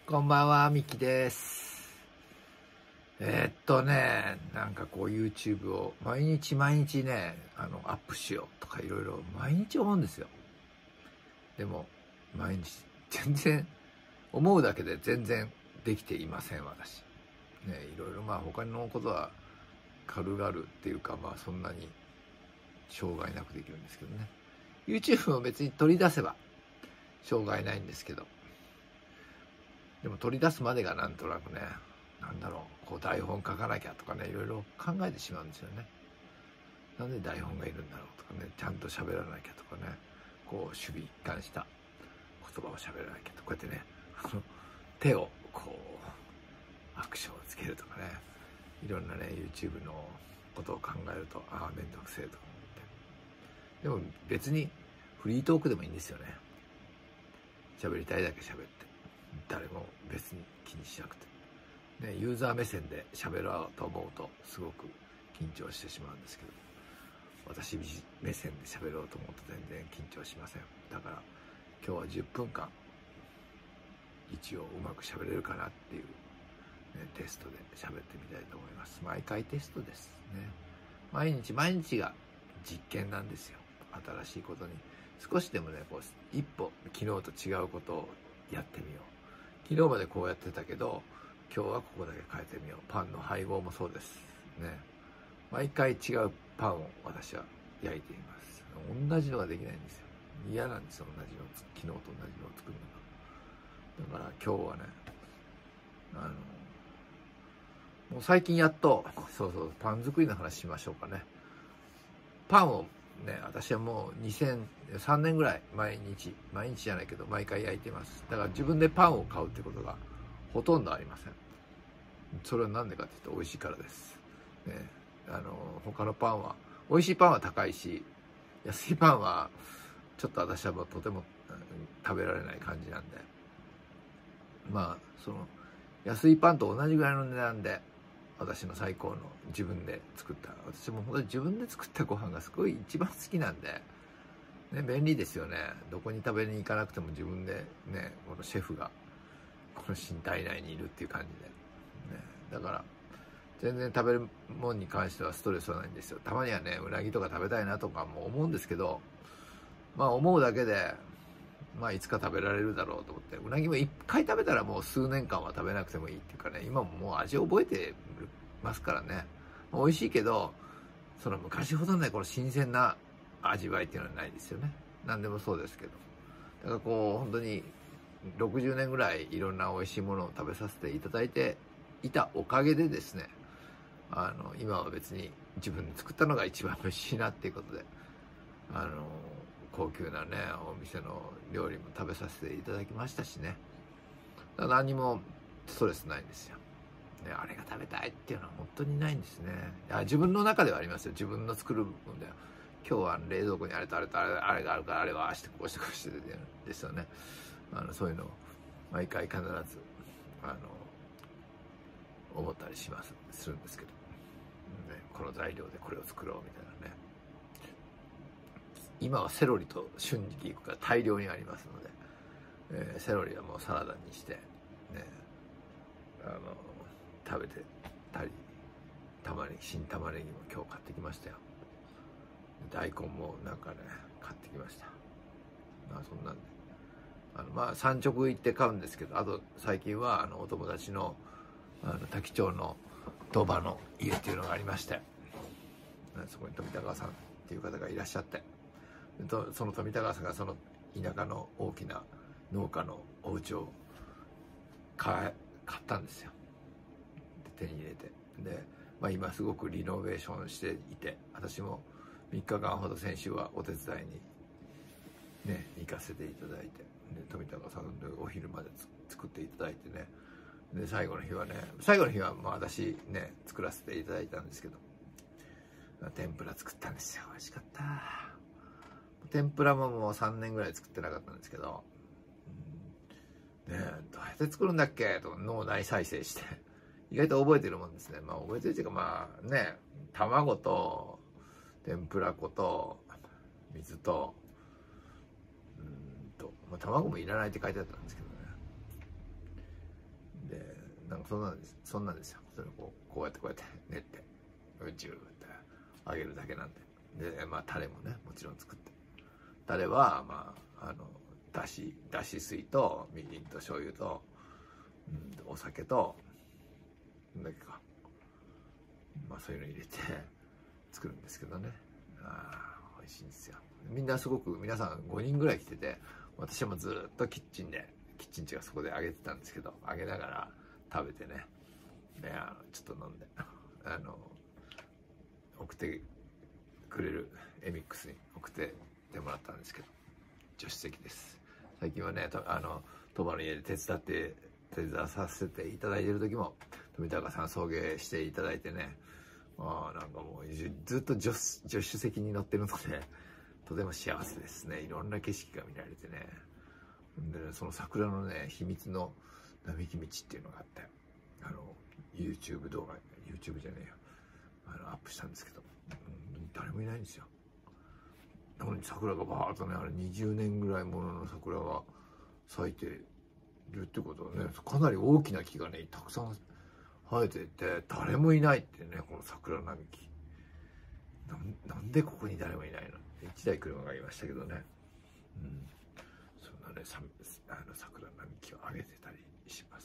こんばんは、ミキです。なんかこう YouTube を毎日ね、アップしようとかいろいろ毎日思うんですよ。でも、毎日、全然、思うだけで全然できていません、私。ね、いろいろ他のことは軽々っていうか、そんなに障害なくできるんですけどね。YouTube も別に取り出せば障害ないんですけど、でも取り出すまでがなんとなくね、こう台本書かなきゃとかね、いろいろ考えてしまうんですよね。なんで台本がいるんだろうとかね、ちゃんと喋らなきゃとかね、こう守備一貫した言葉を喋らなきゃとか、こうやってね、手をこうアクションをつけるとかね、いろんなね YouTube のことを考えると、めんどくせえとか思って。でも別にフリートークでもいいんですよね。喋りたいだけ喋って、誰も別に気にしなくて、ね、ユーザー目線で喋ろうと思うとすごく緊張してしまうんですけど、私目線で喋ろうと思うと全然緊張しません。だから今日は10分間一応うまく喋れるかなっていう、ね、テストで喋ってみたいと思います。毎回テストですね。毎日が実験なんですよ。新しいことに少しでもね、こう一歩昨日と違うことをやってみよう。昨日までこうやってたけど今日はここだけ変えてみよう。パンの配合もそうですね。毎回違うパンを私は焼いています。同じのができないんですよ。嫌なんですよ、同じの。昨日と同じのを作るのが。だから今日はね、もう最近やっと、パン作りの話しましょうかね。パンをね、私はもう2003年ぐらい毎日じゃないけど毎回焼いてます。だから自分でパンを買うってことがほとんどありません。それはなんでかっていうと美味しいからです。ね、他のパンは、美味しいパンは高いし、安いパンはちょっと私はもうとても食べられない感じなんで、その安いパンと同じぐらいの値段で私の最高の自分で作った、私も本当に自分で作ったご飯がすごい一番好きなんで、ね、便利ですよね。どこに食べに行かなくても自分でね、このシェフがこの身体内にいるっていう感じで、ね、だから全然食べるもんに関してはストレスはないんですよ。たまにはね、うなぎとか食べたいなとかも思うんですけど、思うだけで、いつか食べられるだろうと思って、うなぎも一回食べたらもう数年間は食べなくてもいいっていうかね、今ももう味覚えてますからね。美味しいけど、その昔ほどね、この新鮮な味わいっていうのはないですよね。何でもそうですけど。だからこう、本当に60年ぐらいいろんな美味しいものを食べさせていただいていたおかげでですね、今は別に自分で作ったのが一番美味しいなっていうことで、高級なね、お店の料理も食べさせていただきましたしね。だから何もストレスないんですよ。ね、あれが食べたいっていうのは本当にないんですね。自分の中ではありますよ。自分の作る部分では。今日は冷蔵庫にあれとあれとあれがあるから、あれはああしてこうしてこうしてですよね。そういうのを毎回必ず、思ったりするんですけど。ね、この材料でこれを作ろうみたいなね。今はセロリと春菊が大量にありますので、セロリはもうサラダにして、ね、食べてたり、新玉ねぎも今日買ってきましたよ。大根もなんかね、買ってきました。そんなんで。産直行って買うんですけど、あと最近はお友達の滝町の鳥羽の家っていうのがありまして、そこに富田川さんっていう方がいらっしゃって、その富田川さんがその田舎の大きな農家のお家を買ったんですよ。手に入れて。で、今すごくリノベーションしていて、私も3日間ほど先週はお手伝いにね、行かせていただいて、で富田川さんでお昼まで作っていただいてね、で最後の日は私ね、作らせていただいたんですけど、天ぷら作ったんですよ。美味しかった。天ぷらももう3年ぐらい作ってなかったんですけど、ねえ、どうやって作るんだっけと脳内再生して意外と覚えてるもんですね。覚えてるっていうか卵と天ぷら粉と水と卵もいらないって書いてあったんですけどね、 そんなんですよ。それをこうやって練って、ジューって揚げるだけなんで。で、まあ、タレもね、もちろん作って。タレは、まあ、だし水と、みりんと醤油と、お酒と、なんだっけか。まあ、そういうの入れて作るんですけどね。美味しいんですよ。みんなすごく、皆さん5人ぐらい来てて、私もずっとキッチン地がそこで揚げてたんですけど、揚げながら食べてね、でちょっと飲んで、送ってくれるエミックスに送ってもらったんですけど、助手席です。最近はね、鳥羽の家で手伝わさせていただいている時も、富高さん送迎していただいてね、なんかもうずっと助手席に乗ってるので、とても幸せですね。いろんな景色が見られてね。で、その桜のね、秘密の並木道っていうのがあって、YouTube 動画、YouTube じゃねえよ。アップしたんですけど、誰もいないんですよ。なのに桜がバーッとね、20年ぐらいものの桜が咲いてるってことはね、かなり大きな木がね、たくさん生えていて、誰もいないってね、この桜並木。なんでここに誰もいないの？一台車がいましたけどね。そんなね、桜並木を上げてたりします。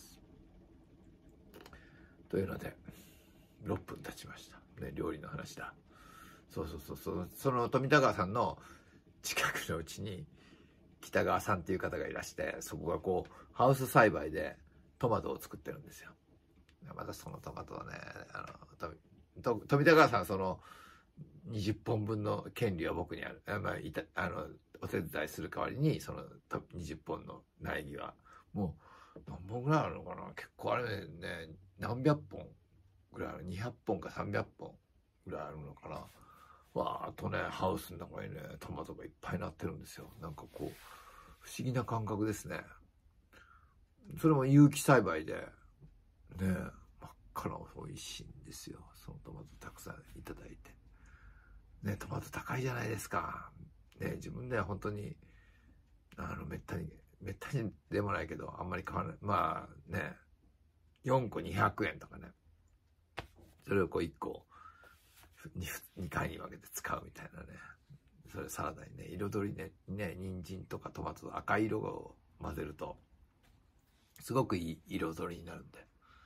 というので、6分経ちました。ね、料理の話だ。その富田川さんの近くのうちに、北川さんっていう方がいらして、そこがこう、ハウス栽培でトマトを作ってるんですよ。またそのトマトはね、富田川さんはその、20本分の権利は僕にある。お手伝いする代わりに、その20本の苗木は、もう何本ぐらいあるのかな？結構あれね、何百本ぐらいある。200本か300本ぐらいあるのかな。わーっとね、ハウスの中にね、トマトがいっぱいなってるんですよ。なんかこう、不思議な感覚ですね。それも有機栽培で、ね、真っ赤な美味しいんですよ。そのトマトたくさんいただいて。ね、トマト高いじゃないですか。ね、自分では本当に、めったにでもないけど、あんまり買わない。まあね、4個200円とかね。それをこう1個2回に分けて使うみたいなね。それサラダにね、彩りね、人参とかトマト赤い色を混ぜると、すごくいい彩りになるんで。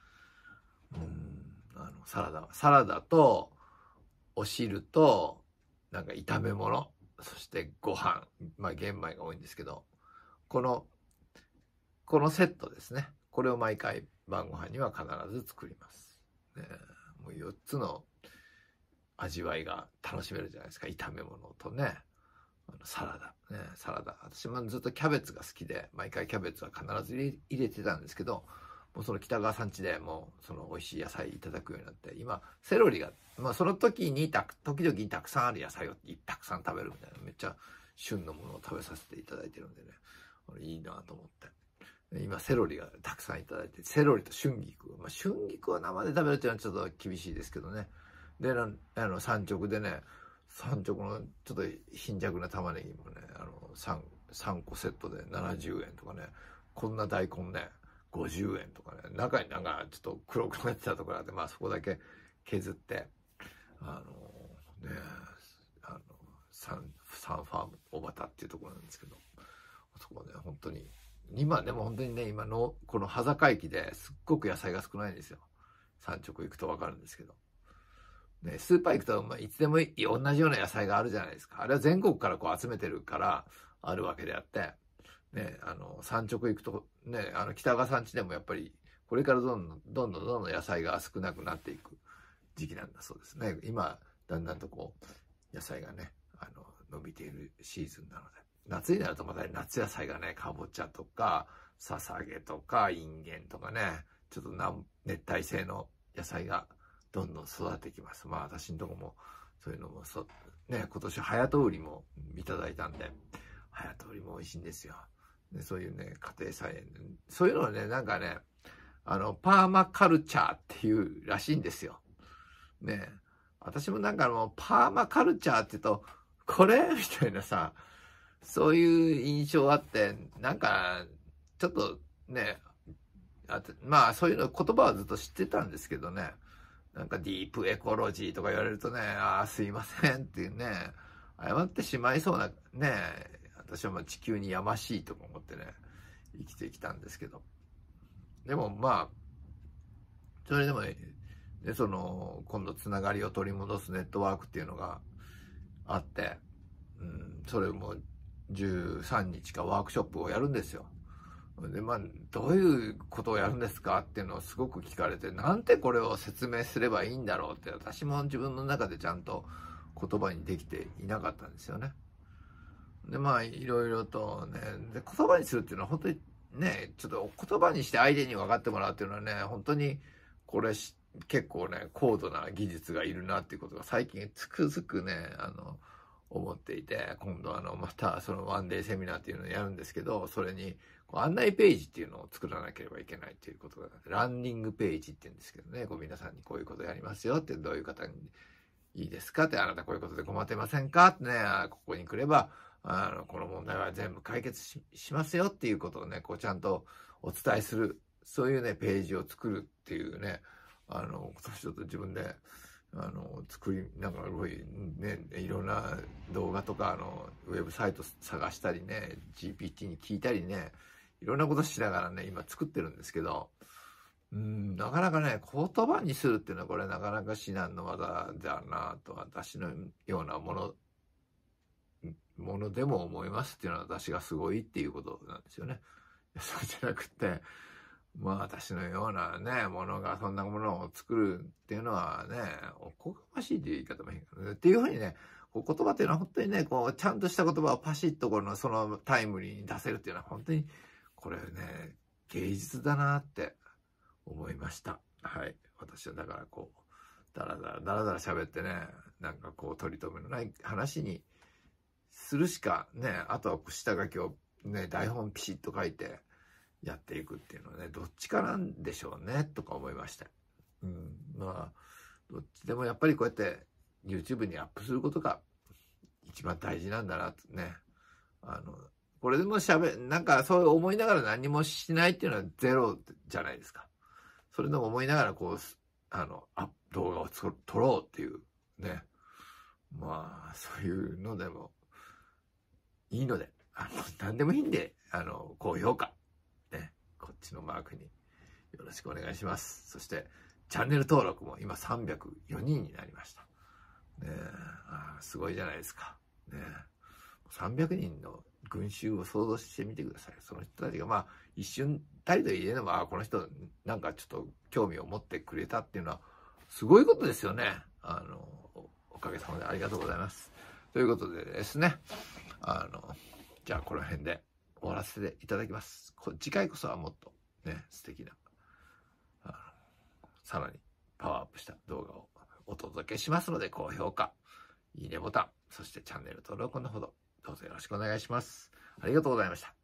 サラダと、お汁と、なんか炒め物、そしてご飯、まあ玄米が多いんですけど、このセットですね。これを毎回晩ご飯には必ず作ります。ね、もう4つの味わいが楽しめるじゃないですか。炒め物とね、サラダ。私もずっとキャベツが好きで、毎回キャベツは必ず入れてたんですけど、もうその北川さん家でもうその美味しい野菜いただくようになって、今、セロリが、まあその時に時々たくさんある野菜をたくさん食べるみたいな、めっちゃ旬のものを食べさせていただいてるんでね、いいなと思って。今、セロリがたくさんいただいて、セロリと春菊。まあ春菊は生で食べるっていうのはちょっと厳しいですけどね。で、産直でね、産直のちょっと貧弱な玉ねぎもね、3個セットで70円とかね、こんな大根ね、50円とかね、中になんかちょっと黒くなってたところがあって、まあそこだけ削って、サンファーム小畑っていうところなんですけど、そこね、本当に、今でも本当にね、今のこの羽坂駅ですっごく野菜が少ないんですよ。産直行くとわかるんですけど。ね、スーパー行くと、まあ、いつでも同じような野菜があるじゃないですか。あれは全国からこう集めてるからあるわけであって、ね、産直行くと、ね、北川さん家でもやっぱり、これからどんどん野菜が少なくなっていく時期なんだそうですね。今、だんだんとこう、野菜がね、伸びているシーズンなので。夏になるとまた夏野菜がね、かぼちゃとか、ささげとか、インゲンとかね、ちょっと熱帯性の野菜がどんどん育ってきます。まあ私のとこも、そういうのもね、今年ハヤトウリもいただいたんで、ハヤトウリも美味しいんですよ。でそういうね、家庭菜園、そういうのはね、なんかね、パーマカルチャーっていうらしいんですよ。ね、私もなんかパーマカルチャーって言うと、これみたいなさ、そういう印象あって、なんか、ちょっとね、 まあそういうの言葉はずっと知ってたんですけどね、なんかディープエコロジーとか言われるとね、ああ、すいませんっていうね、謝ってしまいそうなね、私はまあ地球にやましいとか思ってね、生きてきたんですけど。でもまあ、それでもね、で、今度つながりを取り戻すネットワークっていうのがあって、それも13日かワークショップをやるんですよ。で、まあ、どういうことをやるんですかっていうのをすごく聞かれて、なんてこれを説明すればいいんだろうって、私も自分の中でちゃんと言葉にできていなかったんですよね。で、まあ、いろいろとね、で、言葉にするっていうのは本当にね、ちょっと言葉にして相手に分かってもらうっていうのはね、本当にこれ結構ね、高度な技術がいるなっていうことが最近つくづくね、思っていて、今度またそのワンデーセミナーっていうのをやるんですけど、それに案内ページっていうのを作らなければいけないっていうことが、ランディングページって言うんですけどね、皆さんにこういうことやりますよって、どういう方にいいですかって、あなたこういうことで困ってませんかってね、ここに来れば、この問題は全部解決 しますよっていうことをね、ちゃんとお伝えする、そういうね、ページを作るっていうね、今年ちょっと自分で、なんかすごいね、いろんな動画とか、ウェブサイト探したりね、GPT に聞いたりね、いろんなことしながらね、今作ってるんですけど、なかなかね、言葉にするっていうのはこれなかなか至難の技だなと、私のようなものでも思いますっていうのは私がすごいっていうことなんですよね。そうじゃなくて、まあ私のようなね、ものがそんなものを作るっていうのはね、おこがましいという言い方もいいけどね。っていうふうにね、言葉っていうのは本当にね、ちゃんとした言葉をパシッとそのタイムリーに出せるっていうのは本当に、これね、芸術だなって思いました。はい。私はだからだらだら喋ってね、なんか取り留めのない話にするしかね、あとは下書きをね、台本ピシッと書いてやっていくっていうのはね、どっちかなんでしょうね、とか思いました。まあ、どっちでもやっぱりこうやって YouTube にアップすることが一番大事なんだな、とね。これでもなんかそう思いながら何もしないっていうのはゼロじゃないですか。それでも思いながら動画を撮ろうっていうね。まあ、そういうのでもいいので、何でもいいんで、高評価、ね、こっちのマークによろしくお願いします。そして、チャンネル登録も今304人になりました。ね、すごいじゃないですか。ね、300人の群衆を想像してみてください。その人たちがまあ一瞬たりと言えれば、この人なんかちょっと興味を持ってくれたっていうのはすごいことですよね。おかげさまでありがとうございます。ということでですね、じゃあこの辺で終わらせていただきます。次回こそはもっとね、素敵な、さらにパワーアップした動画をお届けしますので、高評価、いいねボタン、そしてチャンネル登録のほど、どうぞよろしくお願いします。ありがとうございました。